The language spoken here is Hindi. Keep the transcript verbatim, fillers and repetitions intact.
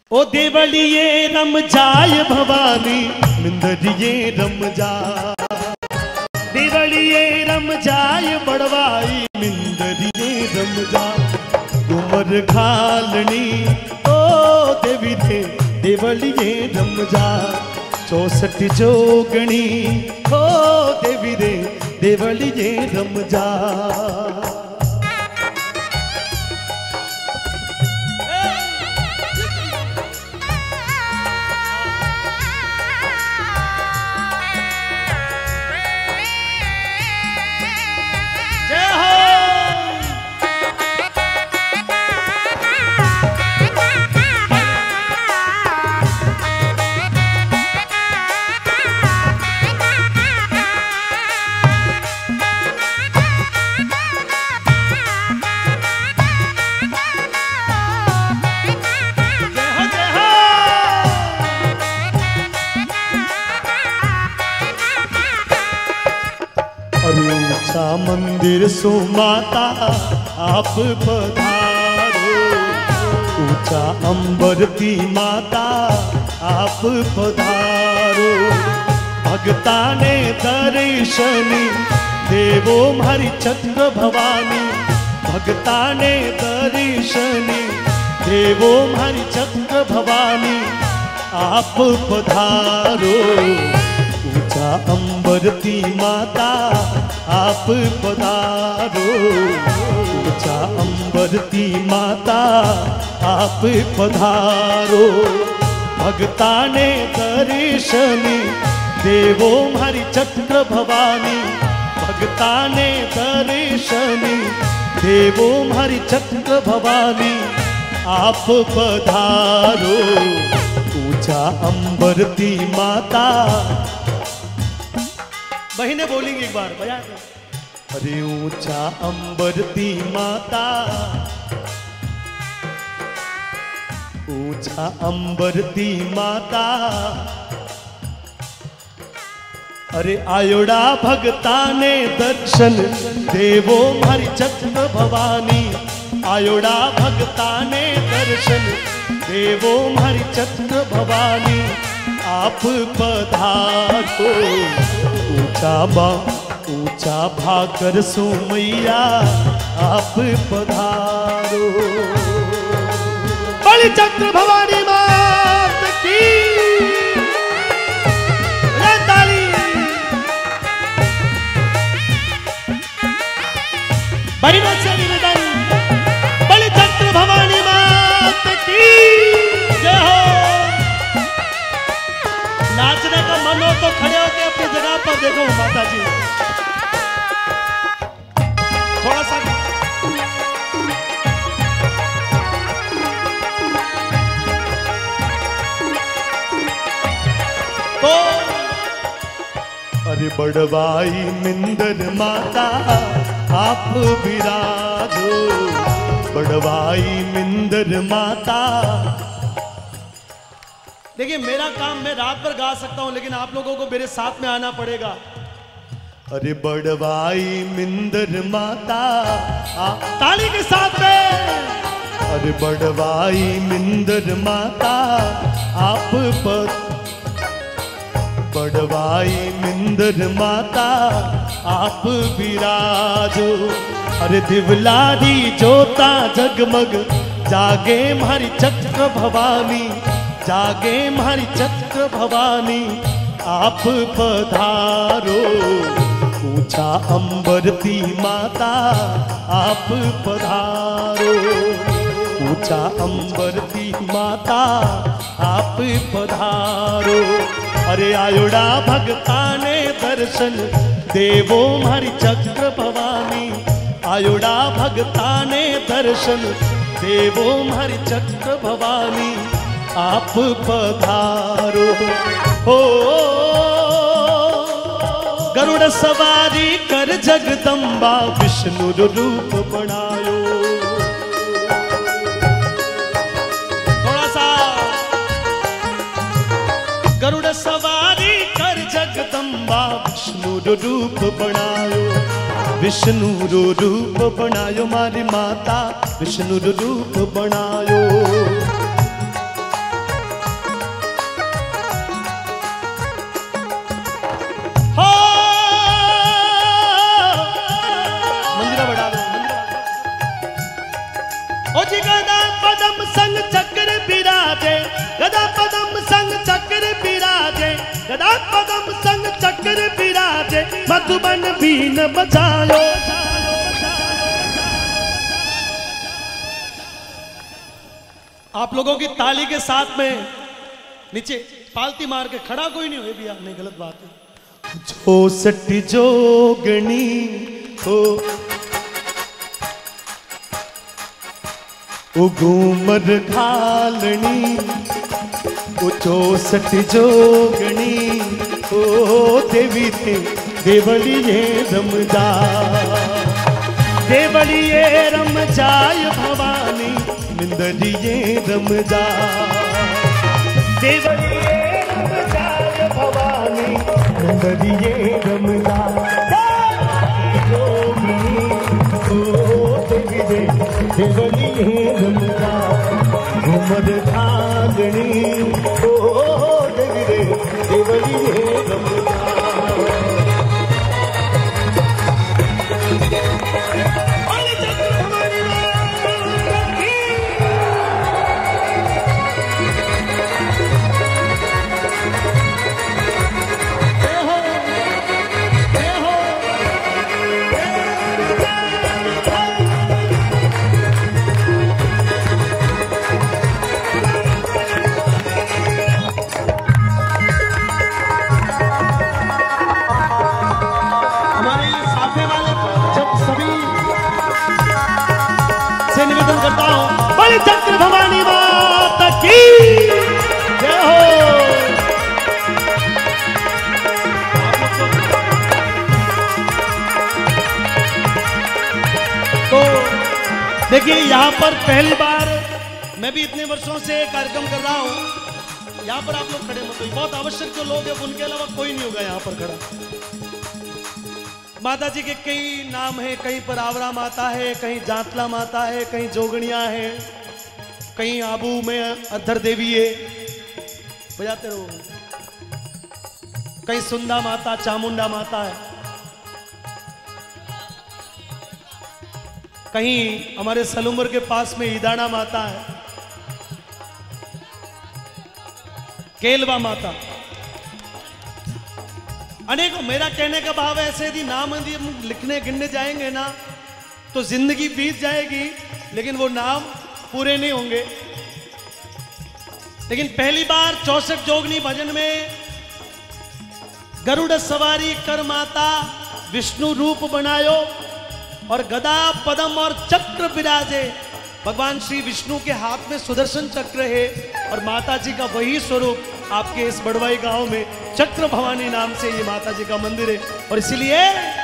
ओ देवलिए रम जाय भवानी मिंदरिए रम जा, देवलिए रम जाय बड़वाई मिंदरिए रम जा। उमर घालनी ओ देवी दे देवलिए रम जा, चौसठ जोगणी ओ देवी दे देवलिए रम जा। मंदिर सो माता आप पधारो, ऊंचा अंबर की माता आप पधारो। भगता ने दर्शन देवो हरि चंद्र भवानी, भगता ने दर्शन देवो हरि चंद्र भवानी आप पधारो। ऊंचा अंबर की माता आप पधारो, ऊंचा अंबर की माता आप पधारो। भगता ने दर्शन देवो हरि चंद्र भवानी, भगता ने दर्शन देवो हरि चंद्र भवानी आप पधारो। ऊंचा अंबर की माता, बहिने बोलेंगे एक बार बजा दो। अरे ऊंचा अंबर की माता, ऊंचा अंबर की माता। अरे आयोड़ा भगता ने दर्शन देवो हरि चंद्र भवानी, आयोड़ा भगता ने दर्शन देवो हरि चंद्र भवानी आप पधारो। ऊंचा बा ऊंचा भाकर सुमैया आप पधारो। बलि चंद्र भवानी मात की ताली। बहिनों से निवेदन, बलि चंद्र भवानी मात की जय हो। नाचने का मन हो तो खड़े होकर अपनी जगह पर देखो माता जी। थोड़ा सा तो अरे बड़वाई मिंदर माता आप विराजो, बड़वाई मिंदर माता। देखिए मेरा काम मैं रात भर गा सकता हूं, लेकिन आप लोगों को मेरे साथ में आना पड़ेगा। अरे बड़वाई मिंदर माता आ, ताली के साथ में। अरे बड़वाई मिंदर माता आप पर, बड़वाई मिंदर माता आप विराजो। अरे दिवलारी जोता जगमग जागे हमारी चक्र भवानी, जागे हमारी चक्र भवानी आप पधारो। ऊंचा अंबर की माता आप पधारो, ऊंचा अंबर की माता आप पधारो। अरे आयोड़ा भगता ने दर्शन देवो हमारी चक्र भवानी, आयोड़ा भगता ने दर्शन देवो हमारी चक्र भवानी आप पधारो। हो गरुड़ सवारी कर जगदम्बा विष्णु रूप बनायो। थोड़ा सा गरुड़ सवारी कर जगदम्बा विष्णु रूप बनायो, विष्णु रूप बनायो मारी माता विष्णु रूप बनायो। ओ जी गदा पदम संग चक्र विराजे, गदा पदम संग चक्र विराजे, गदा पदम संग चक्र विराजे, मधुबन बीन बजायो। आप लोगों की ताली के साथ में नीचे पालती मार के खड़ा कोई नहीं हुए भी आपने, गलत बात है। जो सट जोगणी हो ओ घूमर घालनी, ओ चौसठ जोगणी ओ देवी थे देवलिए रमजा, देवलिए रमजाय भवानी निंदरिए रमजा, देवलिए रमजाय भवानी निंदरिए रमजा। देवलिए रमजा घूमर घालनी ओ देवी रे देवलिए रमजा। निवेदन करता हूं बड़ी चक्र भवानी माता की जय हो। तो देखिए यहाँ पर पहली बार मैं भी इतने वर्षों से कार्यक्रम कर रहा हूं, यहाँ पर आप लोग खड़े मत होइए, बहुत आवश्यक जो लोग हैं उनके अलावा कोई नहीं होगा यहाँ पर खड़ा। माता जी के कई नाम हैं, कहीं पर आवरा माता है, कहीं जातला माता है, कहीं जोगणिया है, कहीं आबू में अधर देवी है, बजाते रहो, कहीं सुंदा माता चामुंडा माता है, कहीं हमारे सलूमर के पास में ईदाना माता है, केलवा माता, अनेकों। मेरा कहने का भाव है ऐसे यदि नाम यदि हम लिखने गिनने जाएंगे ना तो जिंदगी बीत जाएगी, लेकिन वो नाम पूरे नहीं होंगे। लेकिन पहली बार चौसठ जोगनी भजन में गरुड़ सवारी कर माता विष्णु रूप बनायो और गदा पदम और चक्र विराजे। भगवान श्री विष्णु के हाथ में सुदर्शन चक्र है और माता जी का वही स्वरूप आपके इस बड़वाई गांव में चक्र भवानी नाम से ये माता जी का मंदिर है। और इसीलिए